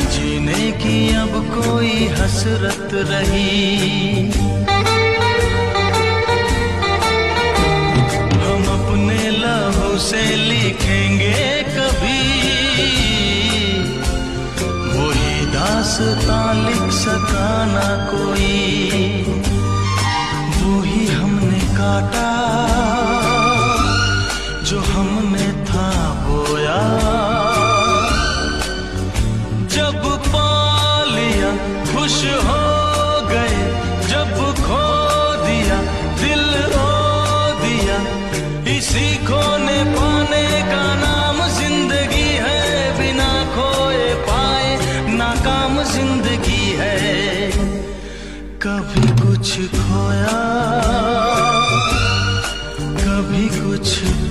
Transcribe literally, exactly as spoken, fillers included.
जीने की अब कोई हसरत रही। हम अपने लहू से लिखेंगे कभी वही दास्तां लिख सका ना कोई। वही हमने काटा जो हमने था बोया। जब पा लिया खुश हो गए, जब खो दिया दिल रो दिया। इसी खोने पाने का नाम जिंदगी है, बिना खोए पाए नाकाम जिंदगी है। कभी कुछ खोया कभी कुछ